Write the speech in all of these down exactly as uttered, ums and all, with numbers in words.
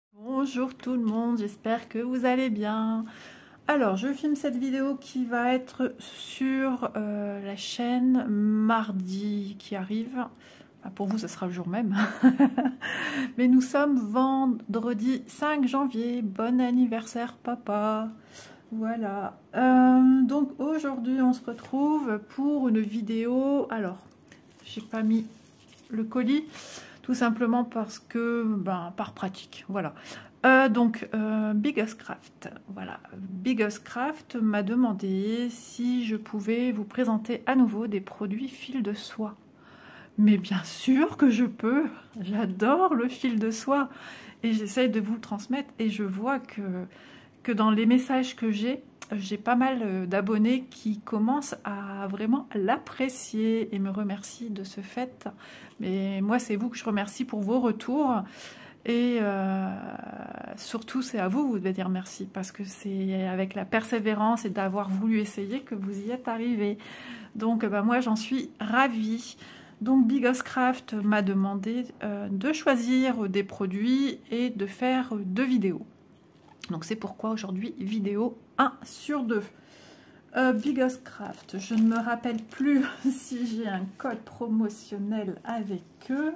Bonjour tout le monde, j'espère que vous allez bien. Alors, je filme cette vidéo qui va être sur euh, la chaîne mardi qui arrive. Enfin, pour vous, ce sera le jour même. Mais nous sommes vendredi cinq janvier. Bon anniversaire, papa. Voilà. Euh, donc, aujourd'hui, on se retrouve pour une vidéo. Alors, j'ai pas mis le colis. Tout simplement parce que, ben, par pratique, voilà. Euh, donc, euh, Biggest Craft, voilà. Biggest Craft m'a demandé si je pouvais vous présenter à nouveau des produits fil de soie. Mais bien sûr que je peux, j'adore le fil de soie et j'essaye de vous le transmettre et je vois que, que dans les messages que j'ai, j'ai pas mal d'abonnés qui commencent à vraiment l'apprécier et me remercient de ce fait. Mais moi, c'est vous que je remercie pour vos retours. Et euh, surtout, c'est à vous, vous devez dire merci. Parce que c'est avec la persévérance et d'avoir voulu essayer que vous y êtes arrivé. Donc, bah, moi, j'en suis ravie. Donc, Biggest Craft m'a demandé euh, de choisir des produits et de faire deux vidéos. Donc, c'est pourquoi aujourd'hui, vidéo un sur deux. Euh, Biggest Craft, je ne me rappelle plus si j'ai un code promotionnel avec eux.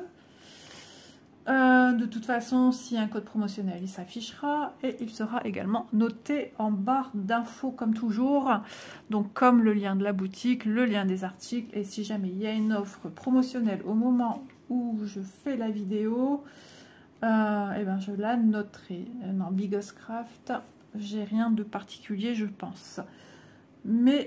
Euh, de toute façon, s'il y a un code promotionnel, il s'affichera et il sera également noté en barre d'infos comme toujours. Donc comme le lien de la boutique, le lien des articles et si jamais il y a une offre promotionnelle au moment où je fais la vidéo, euh, et ben je la noterai. Non, Biggest Craft, j'ai rien de particulier je pense. Mais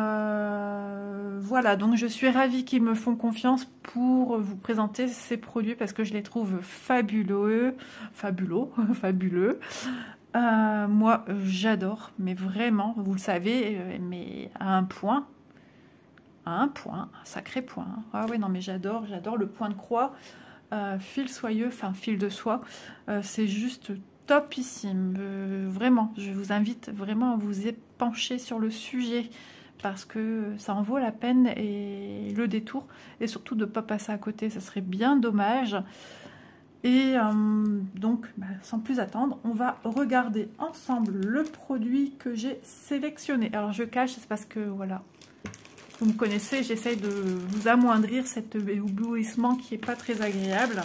euh, voilà, donc je suis ravie qu'ils me font confiance pour vous présenter ces produits parce que je les trouve fabuleux, fabuleux, fabuleux. Euh, moi, j'adore, mais vraiment, vous le savez, mais à un point, à un point, un sacré point. Ah oui, non, mais j'adore, j'adore le point de croix, euh, fil soyeux, enfin fil de soie, euh, c'est juste topissime, euh, vraiment, je vous invite vraiment à vous épancher sur le sujet parce que ça en vaut la peine et le détour et surtout de ne pas passer à côté, ça serait bien dommage. Et euh, donc, bah, sans plus attendre, on va regarder ensemble le produit que j'ai sélectionné. Alors je cache, c'est parce que voilà, vous me connaissez, j'essaye de vous amoindrir cet éblouissement qui n'est pas très agréable.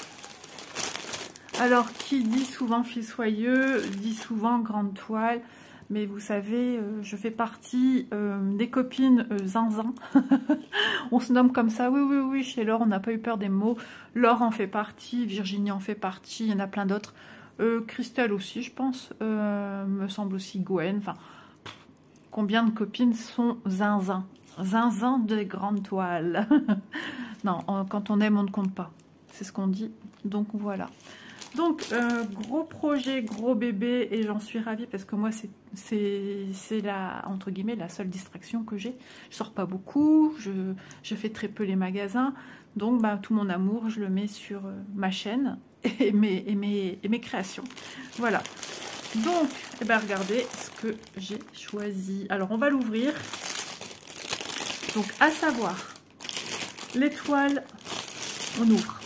Alors, qui dit souvent fil soyeux, dit souvent grande toile. Mais vous savez, euh, je fais partie euh, des copines euh, zinzin. On se nomme comme ça, oui, oui, oui, chez Laure, on n'a pas eu peur des mots. Laure en fait partie, Virginie en fait partie, il y en a plein d'autres. Euh, Christelle aussi, je pense, euh, me semble aussi Gwen. Enfin, combien de copines sont zinzin? Zinzin des grandes toiles. Non, quand on aime, on ne compte pas. C'est ce qu'on dit. Donc voilà. Donc, euh, gros projet, gros bébé, et j'en suis ravie parce que moi, c'est la, entre guillemets, la seule distraction que j'ai. Je sors pas beaucoup, je, je fais très peu les magasins, donc bah, tout mon amour, je le mets sur euh, ma chaîne et mes, et, mes, et mes créations. Voilà. Donc, eh ben, regardez ce que j'ai choisi. Alors, on va l'ouvrir. Donc, à savoir, l'étoile, on ouvre.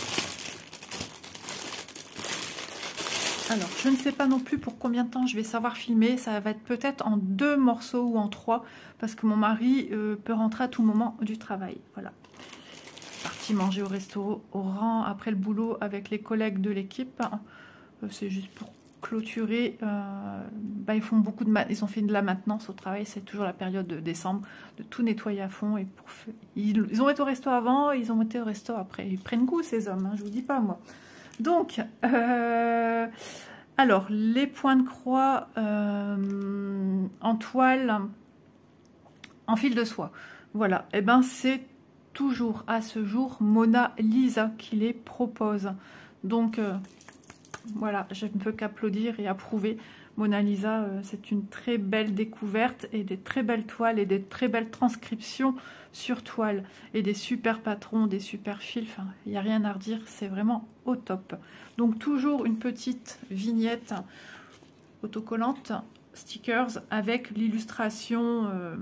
Alors, je ne sais pas non plus pour combien de temps je vais savoir filmer. Ça va être peut-être en deux morceaux ou en trois, parce que mon mari euh, peut rentrer à tout moment du travail. Voilà. Parti manger au restaurant après le boulot avec les collègues de l'équipe. Euh, C'est juste pour clôturer. Euh, bah, ils font beaucoup de, ils ont fait de la maintenance au travail. C'est toujours la période de décembre, de tout nettoyer à fond. Et pour, ils, ils ont été au resto avant, ils ont été au resto après. Ils prennent goût ces hommes. Hein, je vous dis pas moi. Donc, euh, alors, les points de croix euh, en toile, en fil de soie. Voilà, et eh ben c'est toujours à ce jour Mona Lisa qui les propose. Donc, euh, voilà, je ne peux qu'applaudir et approuver. Mona Lisa, euh, c'est une très belle découverte et des très belles toiles et des très belles transcriptions sur toile et des super patrons, des super fils. Enfin, il n'y a rien à redire, c'est vraiment au top. Donc toujours une petite vignette autocollante, stickers avec l'illustration euh,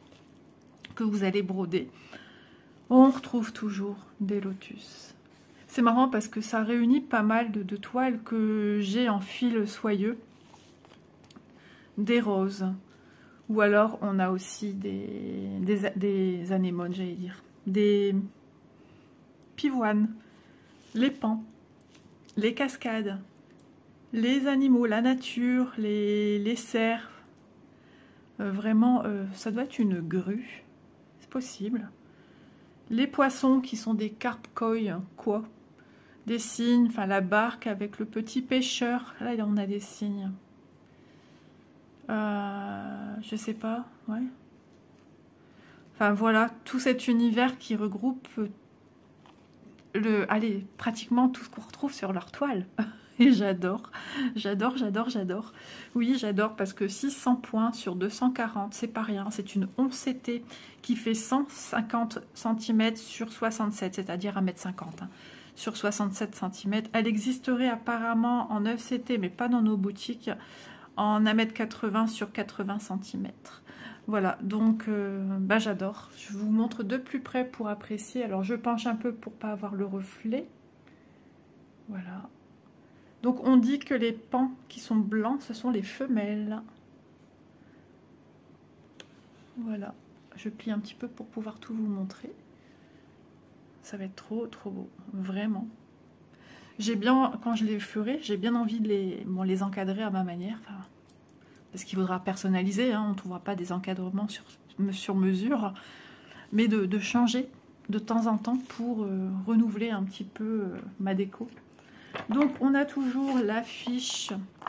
que vous allez broder. On retrouve toujours des lotus. C'est marrant parce que ça réunit pas mal de, de toiles que j'ai en fil soyeux. Des roses. Ou alors on a aussi des, des, des anémones, j'allais dire. Des pivoines, les pans, les cascades, les animaux, la nature, les, les cerfs. Euh, vraiment, euh, ça doit être une grue. C'est possible. Les poissons qui sont des carpes koi, quoi. Des cygnes, enfin la barque avec le petit pêcheur. Là, on a des cygnes. Euh, je sais pas, ouais. Enfin voilà, tout cet univers qui regroupe le, allez, pratiquement tout ce qu'on retrouve sur leur toile. Et j'adore, j'adore, j'adore, j'adore. Oui, j'adore parce que six cents points sur deux cent quarante, c'est pas rien. C'est une onze C T qui fait cent cinquante centimètres sur soixante-sept, c'est-à-dire un mètre cinquante. Hein, sur soixante-sept centimètres. Elle existerait apparemment en neuf C T, mais pas dans nos boutiques, en un mètre quatre-vingts sur quatre-vingts centimètres. Voilà, donc euh, bah, j'adore. Je vous montre de plus près pour apprécier. Alors je penche un peu pour pas avoir le reflet. Voilà. Donc on dit que les pans qui sont blancs, ce sont les femelles. Voilà, je plie un petit peu pour pouvoir tout vous montrer. Ça va être trop trop beau, vraiment. J'ai bien, quand je les ferai, j'ai bien envie de les, bon, les encadrer à ma manière. Enfin, parce qu'il faudra personnaliser, hein, on ne trouvera pas des encadrements sur, sur mesure. Mais de, de changer de temps en temps pour euh, renouveler un petit peu euh, ma déco. Donc on a toujours la fiche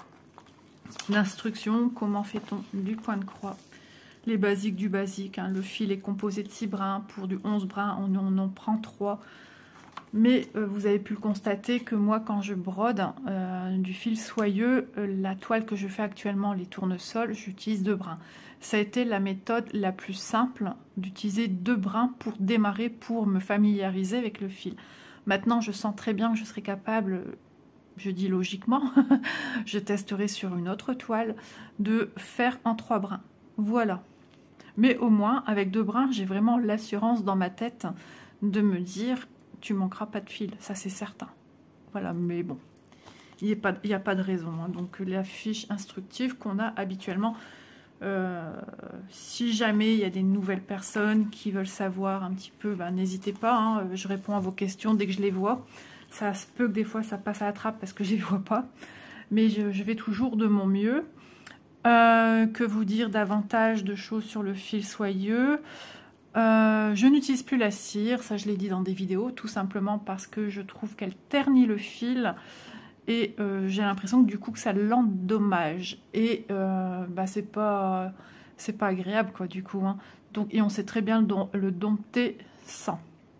d'instruction, comment fait-on du point de croix, les basiques du basique, hein. Le fil est composé de six brins, pour du onze brins on, on en prend trois, mais euh, vous avez pu le constater que moi quand je brode euh, du fil soyeux, euh, la toile que je fais actuellement, les tournesols, j'utilise deux brins. Ça a été la méthode la plus simple d'utiliser deux brins pour démarrer, pour me familiariser avec le fil. Maintenant, je sens très bien que je serai capable, je dis logiquement, je testerai sur une autre toile, de faire en trois brins. Voilà. Mais au moins, avec deux brins, j'ai vraiment l'assurance dans ma tête de me dire, tu manqueras pas de fil, ça c'est certain. Voilà, mais bon, il n'y a, a pas de raison. Hein. Donc la fiche instructive qu'on a habituellement, Euh, si jamais il y a des nouvelles personnes qui veulent savoir un petit peu, ben, n'hésitez pas, hein, je réponds à vos questions dès que je les vois. Ça se peut que des fois ça passe à la trappe parce que je ne les vois pas, mais je, je vais toujours de mon mieux. Euh, que vous dire davantage de choses sur le fil soyeux? euh, Je n'utilise plus la cire, ça je l'ai dit dans des vidéos, tout simplement parce que je trouve qu'elle ternit le fil. Et euh, j'ai l'impression que du coup que ça l'endommage. Et euh, bah, c'est pas, c'est pas agréable quoi du coup. Hein. Donc, et on sait très bien le, don, le dompter sans.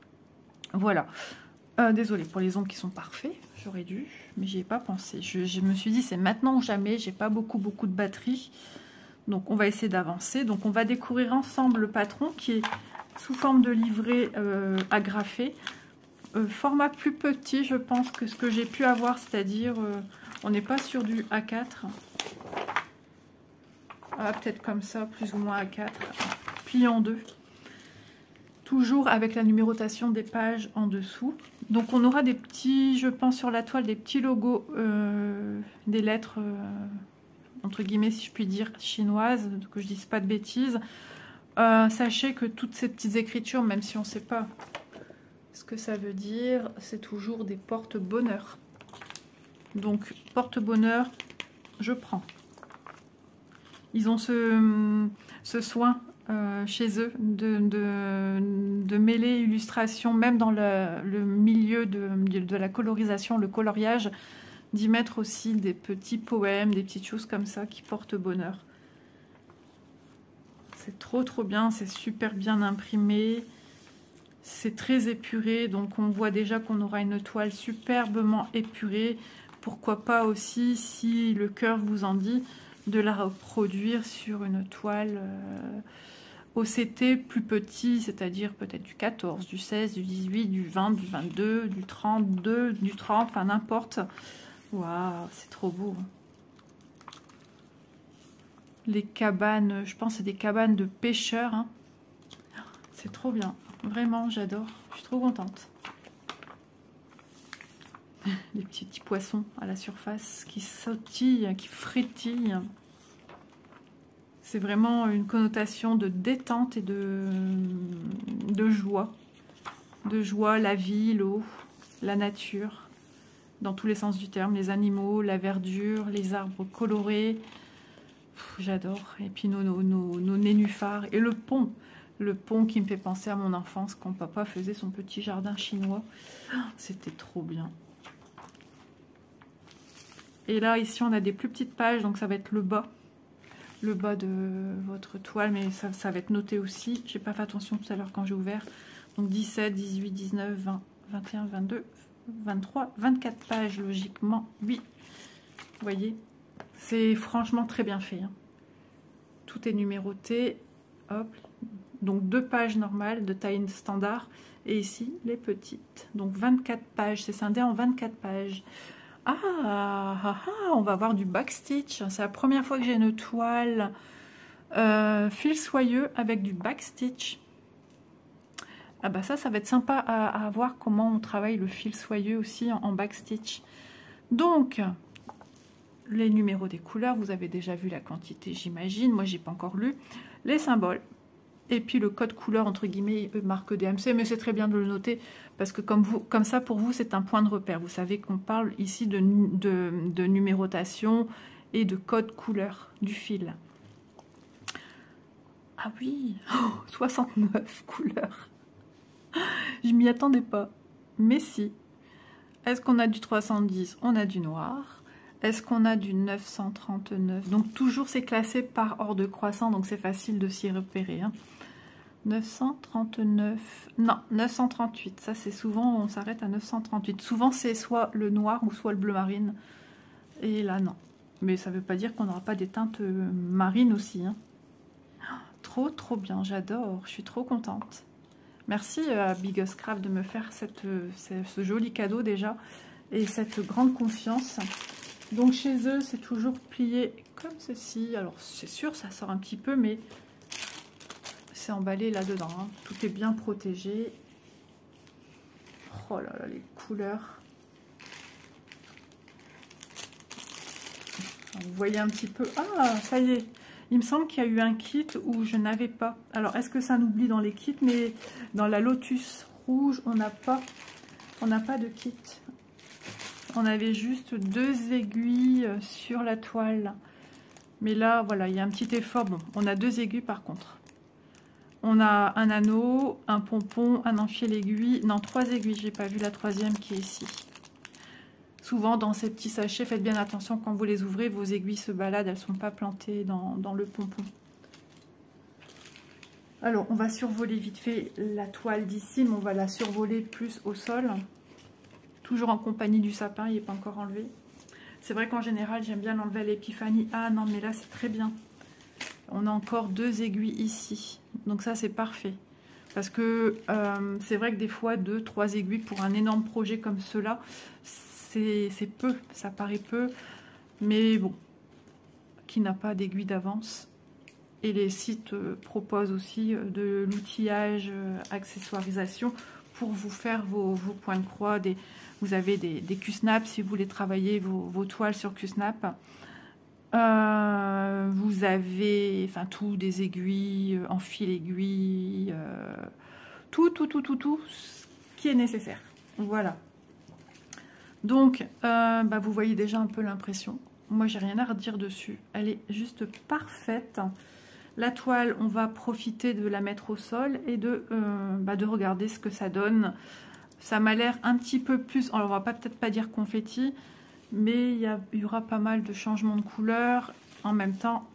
Voilà. Euh, désolée pour les ongles qui sont parfaits. J'aurais dû, mais j'y ai pas pensé. Je, je me suis dit c'est maintenant ou jamais. J'ai pas beaucoup beaucoup de batterie. Donc on va essayer d'avancer. Donc on va découvrir ensemble le patron qui est sous forme de livret euh, agrafé. Euh, format plus petit je pense que ce que j'ai pu avoir, c'est-à-dire euh, on n'est pas sur du A quatre, ah, peut-être comme ça, plus ou moins A quatre, plié en deux, toujours avec la numérotation des pages en dessous. Donc on aura des petits, je pense sur la toile, des petits logos, euh, des lettres euh, entre guillemets si je puis dire chinoises, que je dise pas de bêtises. Euh, sachez que toutes ces petites écritures, même si on ne sait pas ce que ça veut dire, c'est toujours des porte-bonheur. Donc, porte-bonheur, je prends. Ils ont ce, ce soin euh, chez eux de, de, de mêler illustration, même dans le, le milieu de, de la colorisation, le coloriage, d'y mettre aussi des petits poèmes, des petites choses comme ça qui portent bonheur. C'est trop trop bien, c'est super bien imprimé. C'est très épuré, donc on voit déjà qu'on aura une toile superbement épurée. Pourquoi pas aussi, si le cœur vous en dit, de la reproduire sur une toile euh, O C T plus petit, c'est-à-dire peut-être du quatorze, du seize, du dix-huit, du vingt, du vingt-deux, du trente-deux, du trente, enfin n'importe. Waouh, c'est trop beau. Les cabanes, je pense que c'est des cabanes de pêcheurs. Hein. C'est trop bien. Vraiment, j'adore. Je suis trop contente. des petits, petits poissons à la surface qui sautillent, qui frétillent. C'est vraiment une connotation de détente et de, de joie. De joie, la vie, l'eau, la nature, dans tous les sens du terme. Les animaux, la verdure, les arbres colorés. J'adore. Et puis nos, nos, nos, nos nénuphars. Et le pont. Le pont qui me fait penser à mon enfance quand papa faisait son petit jardin chinois. C'était trop bien. Et là, ici, on a des plus petites pages, donc ça va être le bas. Le bas de votre toile, mais ça, ça va être noté aussi. J'ai pas fait attention tout à l'heure quand j'ai ouvert. Donc dix-sept, dix-huit, dix-neuf, vingt, vingt et un, vingt-deux, vingt-trois, vingt-quatre pages, logiquement. Oui, vous voyez, c'est franchement très bien fait. Hein. Tout est numéroté. Hop. Donc deux pages normales de taille standard. Et ici, les petites. Donc vingt-quatre pages. C'est scindé en vingt-quatre pages. Ah, ah, ah, on va voir du backstitch. C'est la première fois que j'ai une toile euh, fil soyeux avec du backstitch. Ah bah ça, ça va être sympa à, à voir comment on travaille le fil soyeux aussi en, en backstitch. Donc, les numéros des couleurs, vous avez déjà vu la quantité, j'imagine. Moi, j'ai pas encore lu. Les symboles. Et puis le code couleur, entre guillemets, marque D M C, mais c'est très bien de le noter, parce que comme, vous, comme ça, pour vous, c'est un point de repère. Vous savez qu'on parle ici de, de, de numérotation et de code couleur du fil. Ah oui, oh, soixante-neuf couleurs. Je m'y attendais pas, mais si. Est-ce qu'on a du trois cent dix? On a du noir. Est-ce qu'on a du neuf cent trente-neuf? Donc toujours c'est classé par ordre croissant, donc c'est facile de s'y repérer. Hein. neuf cent trente-neuf, non, neuf cent trente-huit, ça c'est souvent, on s'arrête à neuf cent trente-huit. Souvent c'est soit le noir ou soit le bleu marine. Et là non. Mais ça ne veut pas dire qu'on n'aura pas des teintes marines aussi. Hein. Trop trop bien, j'adore, je suis trop contente. Merci à Biggest Craft de me faire cette, ce joli cadeau déjà. Et cette grande confiance. Donc chez eux, c'est toujours plié comme ceci. Alors c'est sûr, ça sort un petit peu, mais c'est emballé là-dedans. Hein. Tout est bien protégé. Oh là là, les couleurs. Vous voyez un petit peu... Ah, ça y est. Il me semble qu'il y a eu un kit où je n'avais pas. Alors, est-ce que ça nous oublie dans les kits? Mais dans la Lotus rouge, on n'a pas, on n'a pas de kit. On avait juste deux aiguilles sur la toile. Mais là, voilà, il y a un petit effort. Bon, on a deux aiguilles par contre. On a un anneau, un pompon, un enfil aiguille. Non, trois aiguilles. J'ai pas vu la troisième qui est ici. Souvent, dans ces petits sachets, faites bien attention quand vous les ouvrez. Vos aiguilles se baladent. Elles ne sont pas plantées dans, dans le pompon. Alors, on va survoler vite fait la toile d'ici, mais on va la survoler plus au sol. Toujours en compagnie du sapin, il n'est pas encore enlevé. C'est vrai qu'en général, j'aime bien l'enlever à l'épiphanie. Ah non, mais là, c'est très bien. On a encore deux aiguilles ici. Donc ça, c'est parfait. Parce que euh, c'est vrai que des fois, deux, trois aiguilles pour un énorme projet comme cela, c'est peu. Ça paraît peu. Mais bon, qui n'a pas d'aiguille d'avance. Et les sites euh, proposent aussi euh, de l'outillage, euh, accessoirisation pour vous faire vos, vos points de croix. Des, vous avez des, des Q-snap si vous voulez travailler vos, vos toiles sur Q-snap. Euh, vous avez, enfin tout, des aiguilles, en fil aiguille, euh, tout, tout, tout, tout, tout ce qui est nécessaire. Voilà. Donc, euh, bah, vous voyez déjà un peu l'impression. Moi, j'ai rien à redire dessus. Elle est juste parfaite. La toile, on va profiter de la mettre au sol et de, euh, bah, de regarder ce que ça donne. Ça m'a l'air un petit peu plus, alors on va peut-être pas dire confetti, mais il y, a, il y aura pas mal de changements de couleur. En même temps,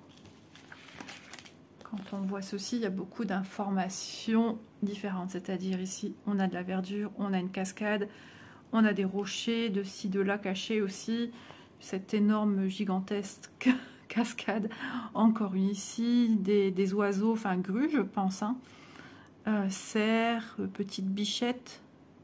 quand on voit ceci, il y a beaucoup d'informations différentes. C'est-à-dire ici, on a de la verdure, on a une cascade, on a des rochers de ci, de là cachés aussi. Cette énorme, gigantesque cascade. Encore une ici, des, des oiseaux, enfin grues, je pense. Hein. Euh, cerfs, euh, petites bichettes.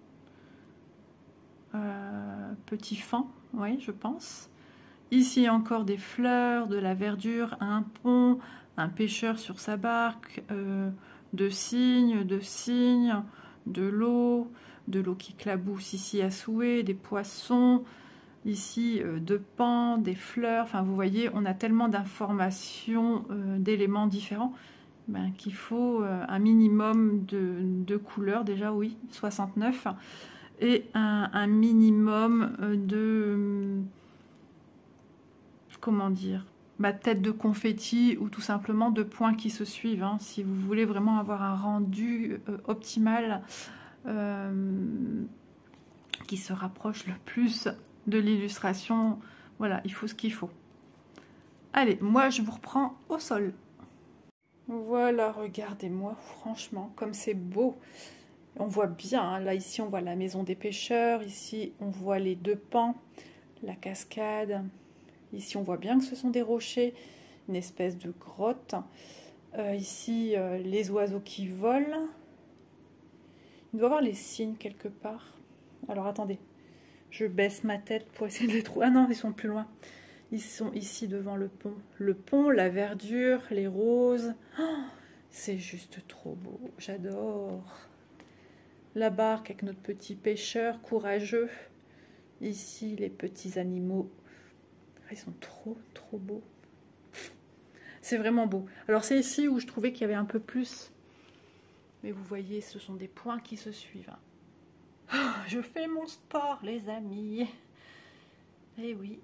Euh, petit fan, oui, je pense. Ici, encore des fleurs, de la verdure, un pont, un pêcheur sur sa barque, euh, de cygnes, de cygnes, de l'eau. de l'eau qui clabousse ici à souhait, des poissons, ici euh, deux pans, des fleurs, enfin vous voyez, on a tellement d'informations, euh, d'éléments différents, ben, qu'il faut euh, un minimum de, de couleurs, déjà oui, soixante-neuf, et un, un minimum de, comment dire, ma tête de confetti ou tout simplement de points qui se suivent, hein, si vous voulez vraiment avoir un rendu euh, optimal euh, qui se rapproche le plus de l'illustration. Voilà, il faut ce qu'il faut. Allez, moi je vous reprends au sol. Voilà, regardez-moi, franchement, comme c'est beau. On voit bien, hein, là ici on voit la maison des pêcheurs, ici on voit les deux pans, la cascade. Ici, on voit bien que ce sont des rochers, une espèce de grotte. Euh, ici, euh, les oiseaux qui volent. Il doit y avoir les signes quelque part. Alors, attendez. Je baisse ma tête pour essayer de les trouver. Ah non, ils sont plus loin. Ils sont ici devant le pont. Le pont, la verdure, les roses. Oh, c'est juste trop beau. J'adore. La barque avec notre petit pêcheur courageux. Ici, les petits animaux. Ils sont trop, trop beaux. C'est vraiment beau. Alors, c'est ici où je trouvais qu'il y avait un peu plus. Mais vous voyez, ce sont des points qui se suivent. Oh, je fais mon sport, les amis. Eh oui.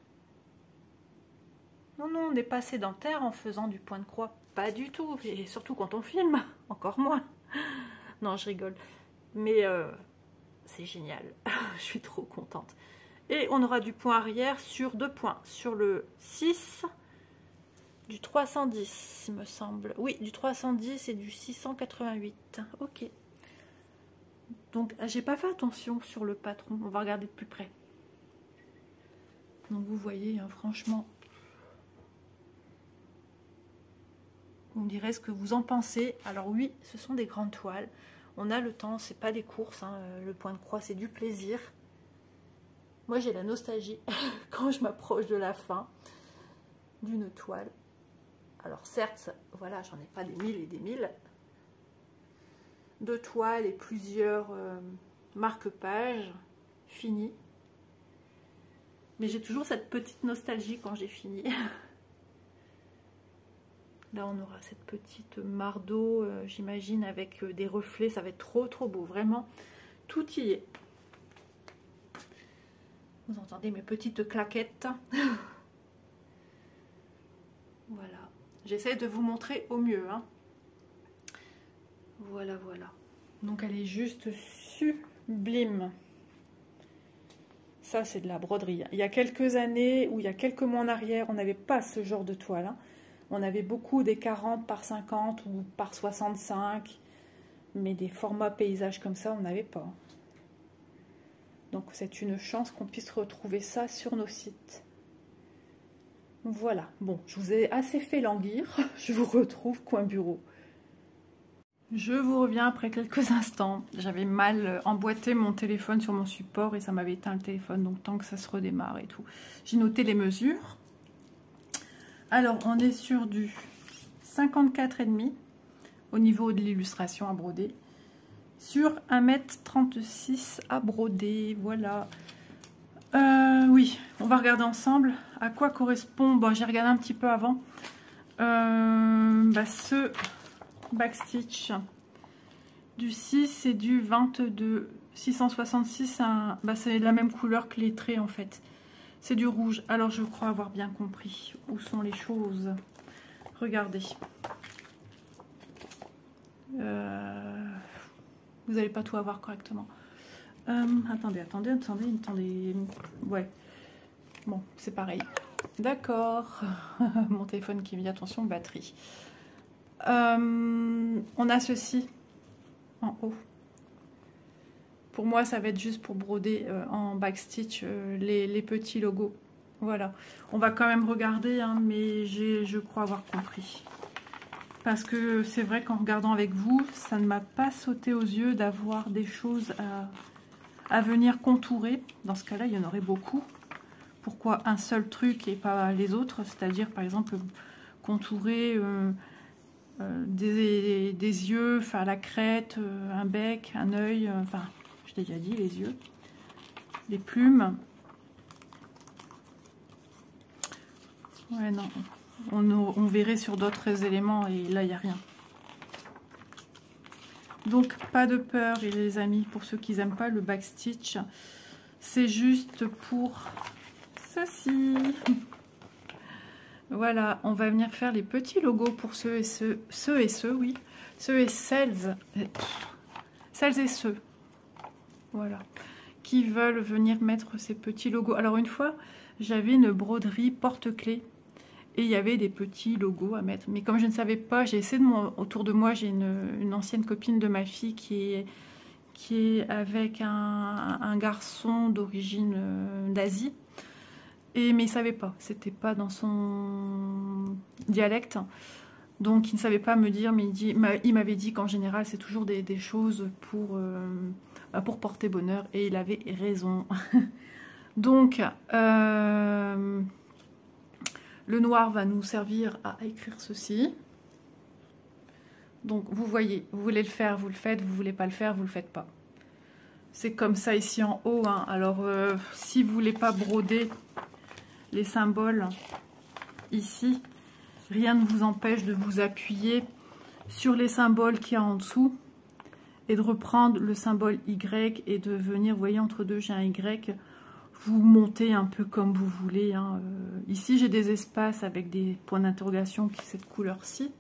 Non, non, on n'est pas sédentaire en faisant du point de croix. Pas du tout. Et surtout quand on filme. Encore moins. Non, je rigole. Mais euh, c'est génial. Je suis trop contente. Et on aura du point arrière sur deux points. Sur le six, du trois cent dix, il me semble. Oui, du trois cent dix et du six cent quatre-vingt-huit. Ok. Donc, j'ai pas fait attention sur le patron. On va regarder de plus près. Donc, vous voyez, hein, franchement, vous me direz ce que vous en pensez. Alors oui, ce sont des grandes toiles. On a le temps, c'est pas des courses. Hein. Le point de croix, c'est du plaisir. Moi, j'ai la nostalgie quand je m'approche de la fin d'une toile. Alors certes, voilà, j'en ai pas des mille et des mille de toiles et plusieurs euh, marque-pages finis. Mais j'ai toujours cette petite nostalgie quand j'ai fini. Là, on aura cette petite mare d'eau, euh, j'imagine, avec euh, des reflets. Ça va être trop, trop beau. Vraiment, tout y est. Vous entendez mes petites claquettes. Voilà. J'essaie de vous montrer au mieux. Hein. Voilà, voilà. Donc, elle est juste sublime. Ça, c'est de la broderie. Il y a quelques années, ou il y a quelques mois en arrière, on n'avait pas ce genre de toile. Hein. On avait beaucoup des quarante par cinquante ou par soixante-cinq. Mais des formats paysages comme ça, on n'avait pas. Donc c'est une chance qu'on puisse retrouver ça sur nos sites. Voilà, bon, je vous ai assez fait languir. Je vous retrouve coin bureau. Je vous reviens après quelques instants. J'avais mal emboîté mon téléphone sur mon support et ça m'avait éteint le téléphone. Donc tant que ça se redémarre et tout. J'ai noté les mesures. Alors on est sur du cinquante-quatre virgule cinq au niveau de l'illustration à broder. Sur un mètre trente-six à broder, voilà. Euh, oui, on va regarder ensemble à quoi correspond. Bon, j'ai regardé un petit peu avant. Euh, bah, ce backstitch du six et du vingt-deux. six cent soixante-six, un, bah, c'est la même couleur que les traits en fait. C'est du rouge. Alors je crois avoir bien compris où sont les choses. Regardez. Euh... Vous n'allez pas tout avoir correctement. Euh, attendez, attendez, attendez, attendez. Ouais. Bon, c'est pareil. D'accord. Mon téléphone qui me dit attention, batterie. Euh, on a ceci en haut. Pour moi, ça va être juste pour broder euh, en backstitch euh, les, les petits logos. Voilà. On va quand même regarder, hein, mais je crois avoir compris. Parce que c'est vrai qu'en regardant avec vous, ça ne m'a pas sauté aux yeux d'avoir des choses à, à venir contourer. Dans ce cas-là, il y en aurait beaucoup. Pourquoi un seul truc et pas les autres? C'est-à-dire, par exemple, contourer euh, euh, des, des yeux, faire la crête, euh, un bec, un œil. Euh, enfin, je t'ai déjà dit, les yeux, les plumes. Ouais, non, on, on verrait sur d'autres éléments et là, il n'y a rien. Donc, pas de peur, les amis, pour ceux qui n'aiment pas le backstitch. C'est juste pour ceci. Voilà, on va venir faire les petits logos pour ceux et ceux, ceux et ceux, oui. Ceux et celles, celles et ceux, voilà, qui veulent venir mettre ces petits logos. Alors, une fois, j'avais une broderie porte-clés. Et il y avait des petits logos à mettre. Mais comme je ne savais pas, j'ai essayé de mon... autour de moi, j'ai une, une ancienne copine de ma fille qui est, qui est avec un, un garçon d'origine euh, d'Asie. Et mais il ne savait pas. C'était pas dans son dialecte. Donc il ne savait pas me dire, mais il, dit, il m'avait dit qu'en général, c'est toujours des, des choses pour, euh, pour porter bonheur. Et il avait raison. Donc... Euh, le noir va nous servir à écrire ceci. Donc, vous voyez, vous voulez le faire, vous le faites. Vous voulez pas le faire, vous le faites pas. C'est comme ça ici en haut. Hein. Alors, euh, si vous voulez pas broder les symboles ici, rien ne vous empêche de vous appuyer sur les symboles qu'il y a en dessous et de reprendre le symbole Y et de venir, vous voyez, entre deux, j'ai un Y. Vous montez un peu comme vous voulez. Hein. Euh, ici, j'ai des espaces avec des points d'interrogation qui sont cette couleur-ci.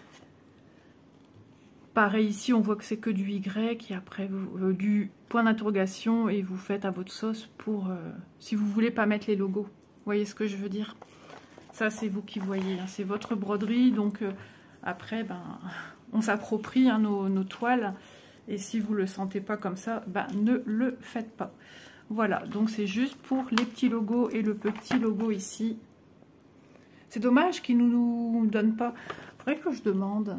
Pareil, ici, on voit que c'est que du Y et après vous, euh, du point d'interrogation et vous faites à votre sauce pour, euh, si vous voulez pas mettre les logos. Vous voyez ce que je veux dire? Ça, c'est vous qui voyez. Hein. C'est votre broderie. Donc, euh, après, ben, on s'approprie hein, nos, nos toiles. Et si vous ne le sentez pas comme ça, ben, ne le faites pas. Voilà, donc c'est juste pour les petits logos et le petit logo ici. C'est dommage qu'ils ne nous donnent pas. Il faudrait que je demande.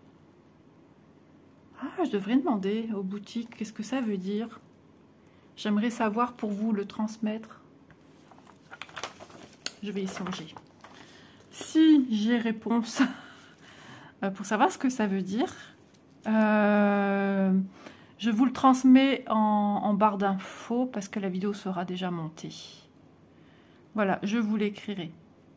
Ah, je devrais demander aux boutiques qu'est-ce que ça veut dire. J'aimerais savoir pour vous le transmettre. Je vais y songer. Si j'ai réponse pour savoir ce que ça veut dire, euh, je vous le transmets en, en barre d'infos parce que la vidéo sera déjà montée. Voilà, je vous l'écrirai.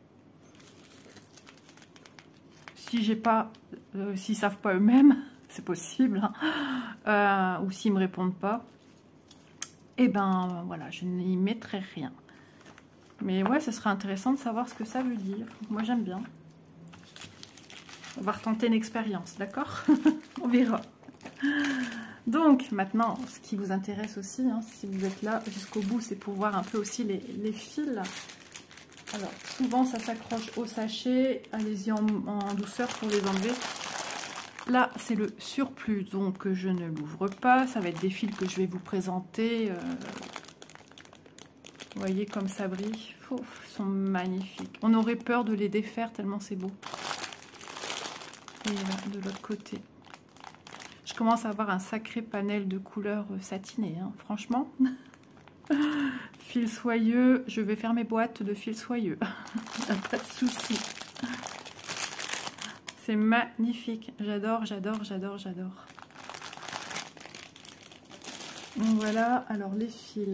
Si j'ai pas, euh, s'ils savent pas eux-mêmes, c'est possible, hein, euh, ou s'ils me répondent pas, et eh ben voilà, je n'y mettrai rien. Mais ouais, ce serait intéressant de savoir ce que ça veut dire. Moi, j'aime bien. On va retenter une expérience, d'accord? On verra. Donc, maintenant, ce qui vous intéresse aussi, hein, si vous êtes là jusqu'au bout, c'est pour voir un peu aussi les, les fils. Alors, souvent, ça s'accroche au sachet. Allez-y en, en douceur pour les enlever. Là, c'est le surplus, donc je ne l'ouvre pas. Ça va être des fils que je vais vous présenter. Euh, vous voyez comme ça brille. Oh, ils sont magnifiques. On aurait peur de les défaire tellement c'est beau. Et là, de l'autre côté. Je commence à avoir un sacré panel de couleurs satinées, hein, franchement. Fils soyeux, je vais faire mes boîtes de fils soyeux. Pas de souci. C'est magnifique. J'adore, j'adore, j'adore, j'adore. Donc voilà, alors les fils.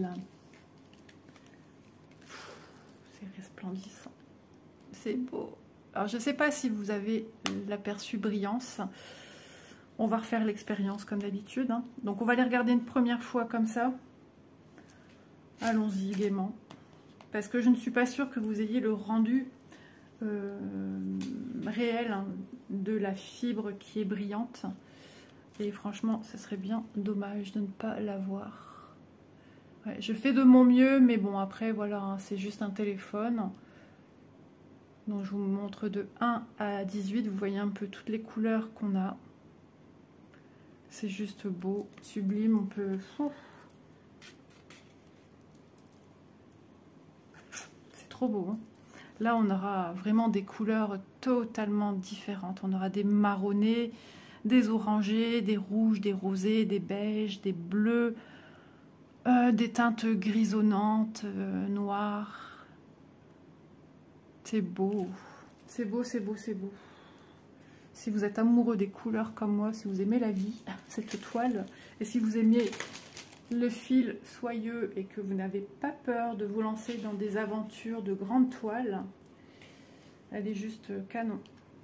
C'est resplendissant. C'est beau. Alors je ne sais pas si vous avez l'aperçu brillance. On va refaire l'expérience comme d'habitude. Hein. Donc on va les regarder une première fois comme ça. Allons-y gaiement. Parce que je ne suis pas sûre que vous ayez le rendu euh, réel hein, de la fibre qui est brillante. Et franchement, ce serait bien dommage de ne pas l'avoir. Ouais, je fais de mon mieux, mais bon après voilà, hein, c'est juste un téléphone. Donc je vous montre de un à dix-huit. Vous voyez un peu toutes les couleurs qu'on a. C'est juste beau, sublime, on peut... C'est trop beau. Hein. Là, on aura vraiment des couleurs totalement différentes. On aura des marronnés, des orangés, des rouges, des rosés, des beiges, des bleus, euh, des teintes grisonnantes, euh, noires. C'est beau. C'est beau, c'est beau, c'est beau. Si vous êtes amoureux des couleurs comme moi, si vous aimez la vie, cette toile, et si vous aimez le fil soyeux et que vous n'avez pas peur de vous lancer dans des aventures de grande toile, elle est juste canon.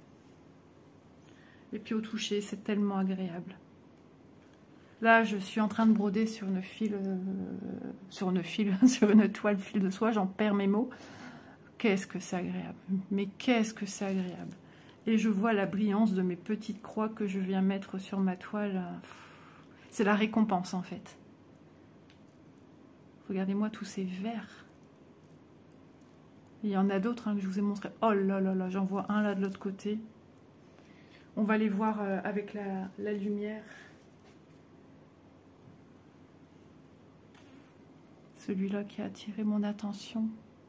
Et puis au toucher, c'est tellement agréable. Là, je suis en train de broder sur une file, euh, sur une file, sur une toile fil de soie, j'en perds mes mots. Qu'est-ce que c'est agréable, mais qu'est-ce que c'est agréable. Et je vois la brillance de mes petites croix que je viens mettre sur ma toile. C'est la récompense en fait. Regardez-moi tous ces verts. Il y en a d'autres hein, que je vous ai montré. Oh là là là, j'en vois un là de l'autre côté. On va les voir euh, avec la, la lumière. Celui-là qui a attiré mon attention.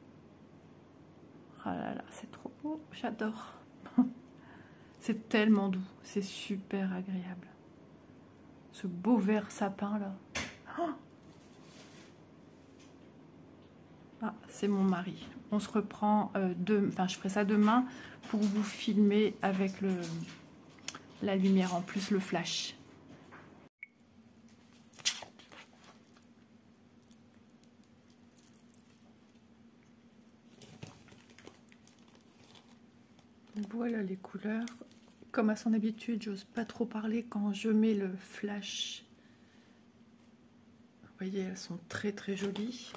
Ah là là, c'est trop beau, j'adore. C'est tellement doux, c'est super agréable. Ce beau vert sapin là. Oh, ah, c'est mon mari. On se reprend euh, deux, enfin je ferai ça demain pour vous filmer avec le, la lumière en plus, le flash. Voilà les couleurs. Comme à son habitude, j'ose pas trop parler quand je mets le flash. Vous voyez, elles sont très très jolies.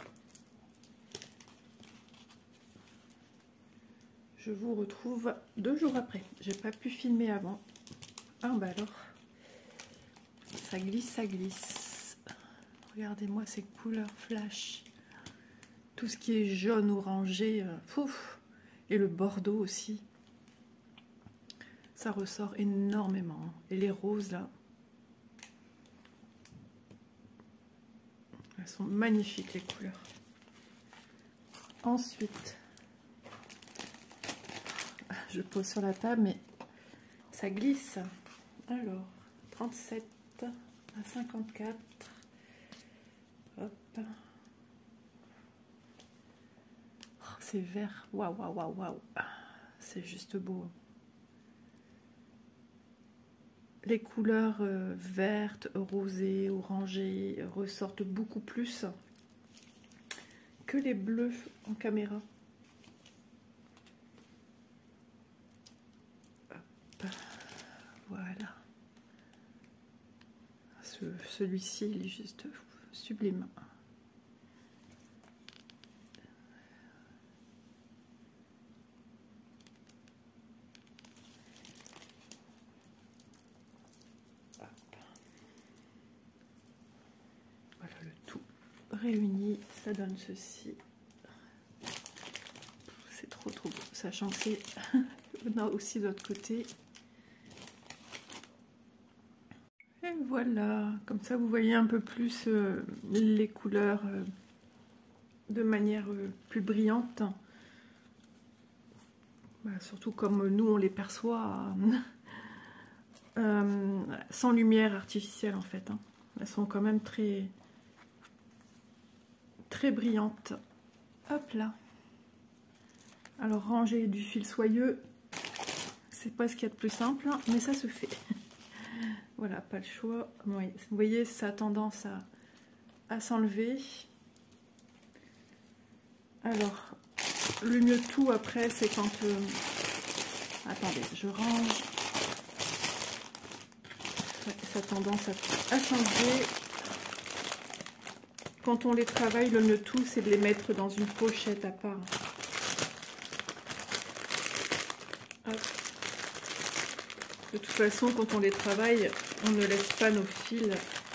Je vous retrouve deux jours après. J'ai pas pu filmer avant. Ah bah alors, ça glisse, ça glisse. Regardez-moi ces couleurs flash. Tout ce qui est jaune, orangé, euh, pouf. Et le bordeaux aussi. Ça ressort énormément. Et les roses là, elles sont magnifiques les couleurs. Ensuite, je pose sur la table, mais ça glisse. Alors, trente-sept à cinquante-quatre. Hop. Oh, c'est vert. Waouh, waouh, waouh, waouh. C'est juste beau. Les couleurs euh, vertes, rosées, orangées ressortent beaucoup plus que les bleus en caméra. Hop. Voilà. Ce, celui-ci, il est juste sublime. Réunis, ça donne ceci. C'est trop trop beau, sachant que c'est aussi de l'autre côté. Et voilà, comme ça vous voyez un peu plus euh, les couleurs euh, de manière euh, plus brillante. Bah, surtout comme nous on les perçoit euh, sans lumière artificielle en fait. Hein. Elles sont quand même très très brillantes. Hop là. Alors ranger du fil soyeux, c'est pas ce qu'il y a de plus simple, hein, mais ça se fait. Voilà, pas le choix. Oui, vous voyez, ça a tendance à, à s'enlever. Alors, le mieux de tout après, c'est quand... Euh... Attendez, je range. Ouais, ça a tendance à, à s'enlever. Quand on les travaille, le mieux de tout, c'est de les mettre dans une pochette à part. Hop. De toute façon, quand on les travaille, on ne laisse pas nos fils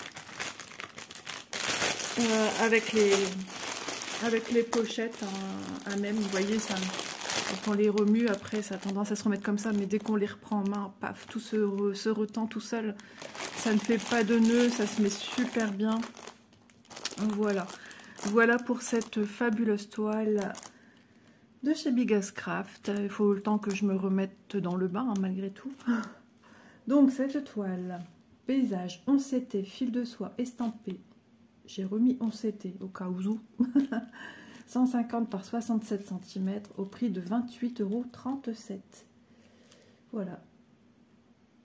euh, avec les avec les pochettes à, à même. Vous voyez, ça, quand on les remue, après, ça a tendance à se remettre comme ça. Mais dès qu'on les reprend en main, paf, tout se, re, se retend tout seul. Ça ne fait pas de nœud, ça se met super bien. Voilà. Voilà pour cette fabuleuse toile de chez Bigascraft. Il faut le temps que je me remette dans le bain, hein, malgré tout. Donc cette toile, paysage, onze T, fil de soie estampé. J'ai remis onze T au cas où. cent cinquante par soixante-sept centimètres au prix de vingt-huit euros trente-sept. Voilà.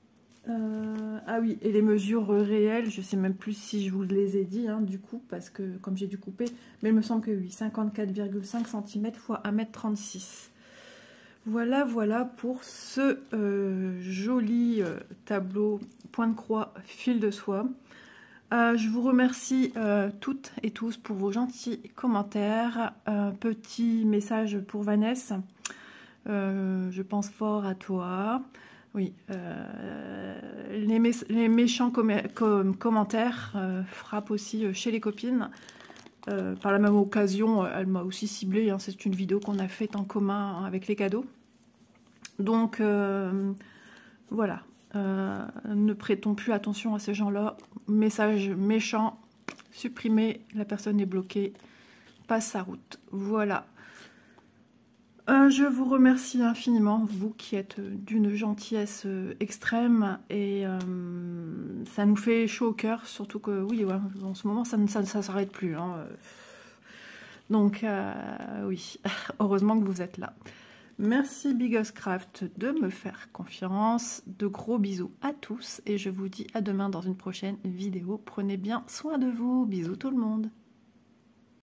Euh, ah oui, et les mesures réelles, je sais même plus si je vous les ai dit, hein, du coup, parce que comme j'ai dû couper, mais il me semble que oui, cinquante-quatre virgule cinq centimètres fois un mètre trente-six. Voilà, voilà pour ce euh, joli euh, tableau point de croix fil de soie. Euh, je vous remercie euh, toutes et tous pour vos gentils commentaires. Euh, petit message pour Vanessa. Euh, je pense fort à toi. Oui, euh, les, mé les méchants com com commentaires euh, frappent aussi chez les copines. Euh, par la même occasion, elle m'a aussi ciblé. Hein, c'est une vidéo qu'on a faite en commun avec les cadeaux. Donc, euh, voilà. Euh, ne prêtons plus attention à ces gens-là. Message méchant, supprimé, la personne est bloquée, passe sa route. Voilà. Euh, je vous remercie infiniment, vous qui êtes d'une gentillesse extrême, et euh, ça nous fait chaud au cœur, surtout que oui, ouais, en ce moment ça ne ça, ça s'arrête plus. Hein. Donc euh, oui, heureusement que vous êtes là. Merci Bigoscraft de me faire confiance. De gros bisous à tous et je vous dis à demain dans une prochaine vidéo. Prenez bien soin de vous. Bisous tout le monde.